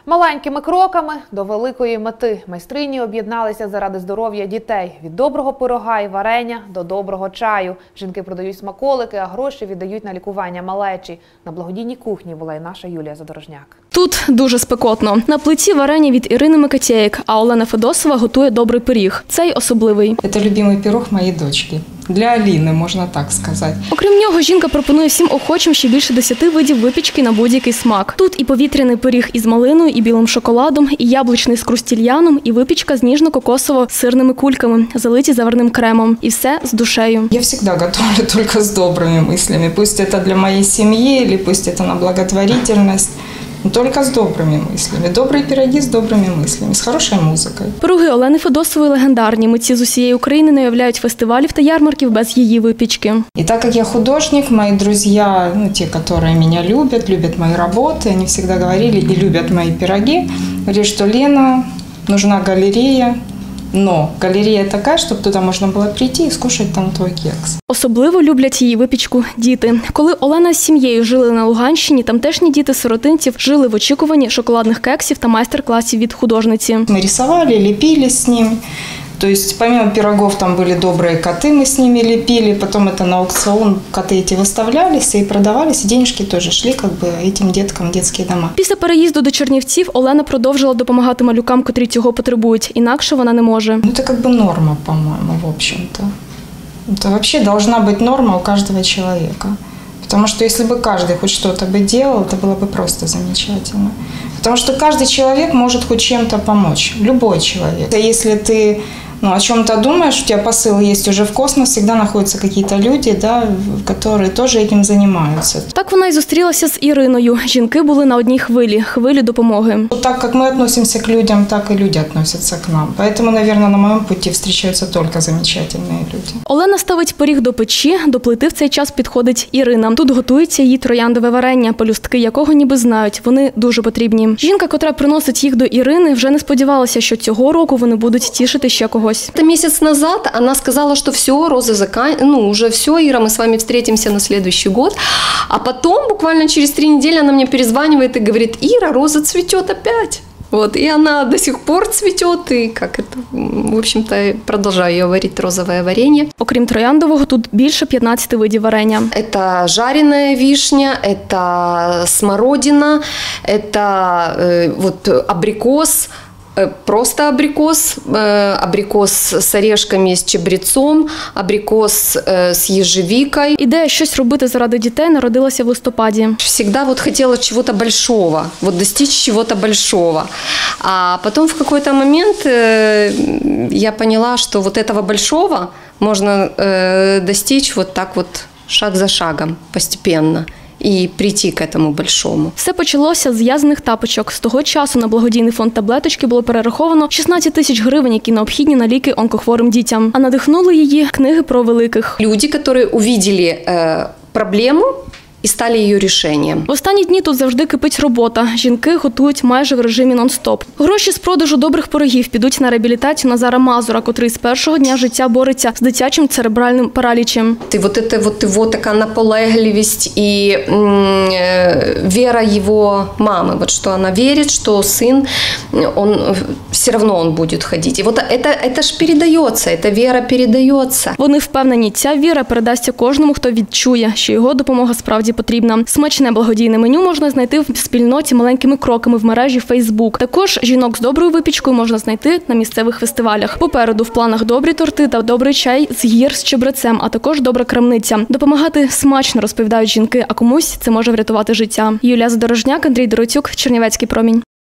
Маленькими кроками до великої мети. Майстрині об'єдналися заради здоров'я дітей. Від доброго пирога і варення до доброго чаю. Жінки продають смаколики, а гроші віддають на лікування малечі. На благодійній кухні була і наша Юлія Задорожняк. Тут дуже спекотно. На плиті варення від Ірини Микитєєк, а Олена Федосова готує добрий пиріг. Цей особливий. Це любимий пирог моєї дочки. Для Аліни, можна так сказати. Окрім нього, жінка пропонує всім охочим ще більше 10 видів випічки на будь-який смак. Тут і повітряний пиріг із малиною, і білим шоколадом, і яблучний з крустільяном, і випічка з ніжно-кокосово-сирними кульками, залиті заварним кремом. І все з душею. Я завжди готую тільки з добрими мислями. Пусть це для моєї сім'ї, або пусть це на благотворительність. Только с добрыми мыслями. Добрые пироги с добрыми мыслями, с хорошей музыкой. Пироги Олени Федосової легендарні. Митці з усієї України не уявляють фестивалів та ярмарків без її випічки. И так как я художник, мои друзья, те, которые меня любят мои работы, они всегда говорили и любят мои пироги, говорили, что Лена, нужна галерея. Но галерея така, щоб туди можна було прийти і скушати там твій кекс. Особливо люблять її випічку діти. Коли Олена з сім'єю жили на Луганщині, тамтешні діти сиротинців жили в очікуванні шоколадних кексів та майстер-класів від художниці. Ми рисували, ліпили з ними. То есть, помимо пирогов, там были добрые коты, мы с ними лепили, потом это на аукцион коты эти выставлялись и продавались, и денежки тоже шли как бы этим деткам в детские дома. Після переїзду до Чернівців Олена продовжила допомагати малюкам, котрі цього потребують, інакше вона не може. Ну, это как бы норма, по-моему, в общем-то. Это вообще должна быть норма у каждого человека. Потому что если бы каждый хоть что-то бы делал, это было бы просто замечательно. Потому что каждый человек может хоть чем-то помочь, любой человек. Если ты о чем-то думаешь, у тебя посыл есть уже в космос, всегда находятся какие-то люди, да, которые тоже этим занимаются. Так вона і зустрілася з Іриною. Жінки були на одній хвилі допомоги. Так как мы относимся к людям, так и люди относятся к нам. Поэтому, наверное, на моем пути встречаются только замечательные люди. Олена ставить пиріг до печі, до плити в цей час підходить Ірина. Тут готується її трояндове варення, пелюстки якого ніби знають, вони дуже потрібні. Жінка, котра приносить їх до Ірини, вже не сподівалася, що цього року вони будуть тішити ще когось. Это месяц назад она сказала, что все, розы уже все, Ира, мы с вами встретимся на следующий год. А потом, буквально через 3 недели, она мне перезванивает и говорит: Ира, роза цветет опять. Вот, и она до сих пор цветет, и в общем-то, продолжаю я варить розовое варенье. Окрім трояндового, тут більше 15 видів варення. Это жареная вишня, это смородина, это абрикос, просто абрикос, абрикос с орешками, с чабрецом, абрикос с ежевикой. Ідея щось робити заради дітей народилася в листопаді. Всегда хотела чего-то большого, достичь чего-то большого. А потом в какой-то момент я поняла, что этого большого можно достичь шаг за шагом, постепенно. І прийти к этому большому. Все почалося з в'язаних тапочок. З того часу на благодійний фонд «Таблеточки» було перераховано 16 тисяч гривень, які необхідні на ліки онкохворим дітям. А надихнули її книги про великих. Люди, які увидели проблему і стали її рішенням. В останні дні тут завжди кипить робота. Жінки готують майже в режимі нон-стоп. Гроші з продажу добрих пирогів підуть на реабілітацію Назара Мазура, котрий з першого дня життя бореться з дитячим церебральним паралічем. Його така наполегливість і віра його мами, що вона вірить, що син, все одно він буде ходити. І це ж передається, ця віра передається. Вони впевнені, ця віра передасться кожному, хто відчує, що його допомога справді потрібна. Смачне благодійне меню можна знайти в спільноті «Маленькими кроками» в мережі Facebook. Також жінок з доброю випічкою можна знайти на місцевих фестивалях. Попереду в планах добрі торти та добрий чай з гір з чебрецем, а також добра крамниця. Допомагати смачно, розповідають жінки, а комусь це може врятувати життя. Юлія Задорожняк, Андрій Дороцюк, Чернівецький промінь.